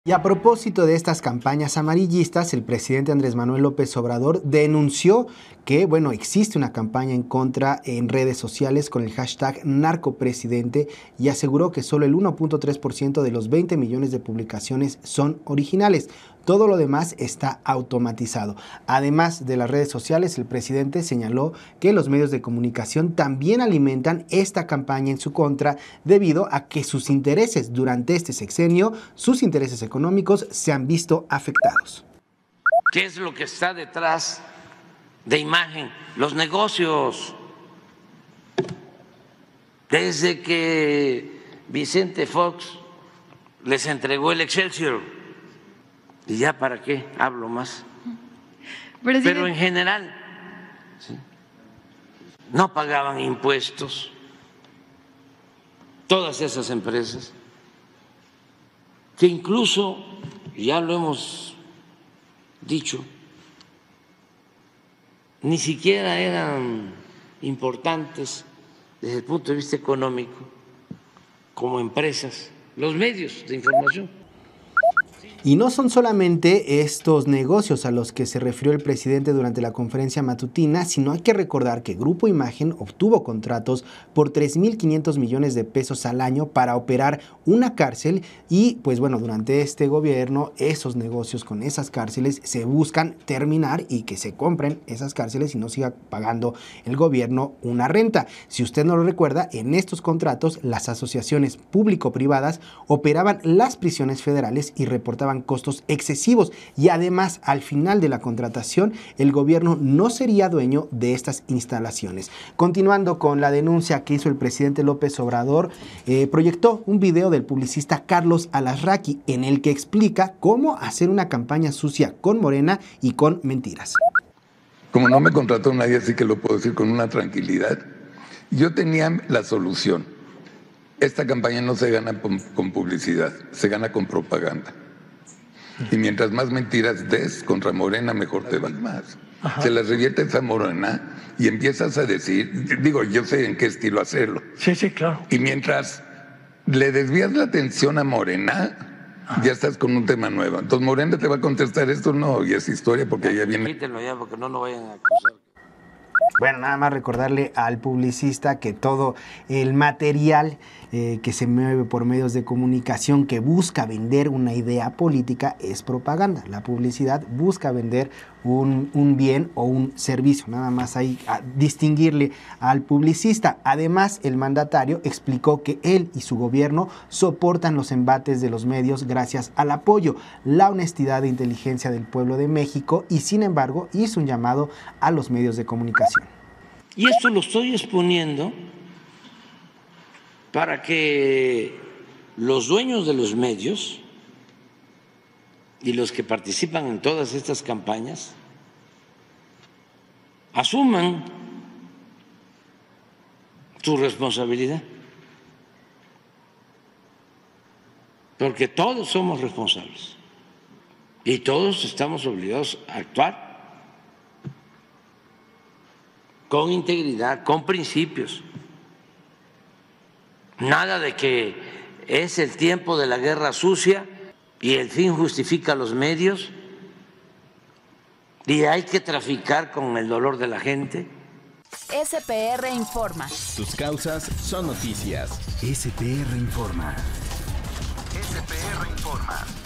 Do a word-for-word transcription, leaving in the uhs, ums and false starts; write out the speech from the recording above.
Y a propósito de estas campañas amarillistas, el presidente Andrés Manuel López Obrador denunció que, bueno, existe una campaña en contra en redes sociales con el hashtag narcopresidente y aseguró que solo el uno punto tres por ciento de los veinte millones de publicaciones son originales. Todo lo demás está automatizado. Además de las redes sociales, el presidente señaló que los medios de comunicación también alimentan esta campaña en su contra debido a que sus intereses durante este sexenio, sus intereses económicos, se han visto afectados. ¿Qué es lo que está detrás de imagen? Los negocios. Desde que Vicente Fox les entregó el Excelsior, y ya para qué hablo más, pero, pero en general ¿sí? no pagaban impuestos todas esas empresas, que incluso, ya lo hemos dicho, ni siquiera eran importantes desde el punto de vista económico como empresas, los medios de información. Y no son solamente estos negocios a los que se refirió el presidente durante la conferencia matutina, sino hay que recordar que Grupo Imagen obtuvo contratos por tres mil quinientos millones de pesos al año para operar una cárcel y, pues bueno, durante este gobierno esos negocios con esas cárceles se buscan terminar y que se compren esas cárceles y no siga pagando el gobierno una renta. Si usted no lo recuerda, en estos contratos las asociaciones público-privadas operaban las prisiones federales y reportaban costos excesivos y además al final de la contratación el gobierno no sería dueño de estas instalaciones. Continuando con la denuncia que hizo el presidente López Obrador, eh, proyectó un video del publicista Carlos Alasraqui en el que explica cómo hacer una campaña sucia con Morena y con mentiras. Como no me contrató nadie, así que lo puedo decir con una tranquilidad, yo tenía la solución. Esta campaña no se gana con publicidad, se gana con propaganda. Y mientras más mentiras des contra Morena, mejor te van más. Ajá. Se las reviertes a Morena y empiezas a decir, digo, yo sé en qué estilo hacerlo. Sí, sí, claro. Y mientras le desvías la atención a Morena, ajá, ya estás con un tema nuevo. Entonces Morena te va a contestar esto, no, y es historia porque ya viene. Quítenlo ya porque no nos vayan a acusar. Bueno, nada más recordarle al publicista que todo el material eh, que se mueve por medios de comunicación que busca vender una idea política es propaganda. La publicidad busca vender un, un bien o un servicio. Nada más hay a distinguirle al publicista. Además, el mandatario explicó que él y su gobierno soportan los embates de los medios gracias al apoyo, la honestidad e inteligencia del pueblo de México y, sin embargo, hizo un llamado a los medios de comunicación. Y esto lo estoy exponiendo para que los dueños de los medios y los que participan en todas estas campañas asuman su responsabilidad, porque todos somos responsables y todos estamos obligados a actuar con integridad, con principios. Nada de que es el tiempo de la guerra sucia y el fin justifica los medios y hay que traficar con el dolor de la gente. S P R Informa. Tus causas son noticias. S P R Informa. S P R Informa.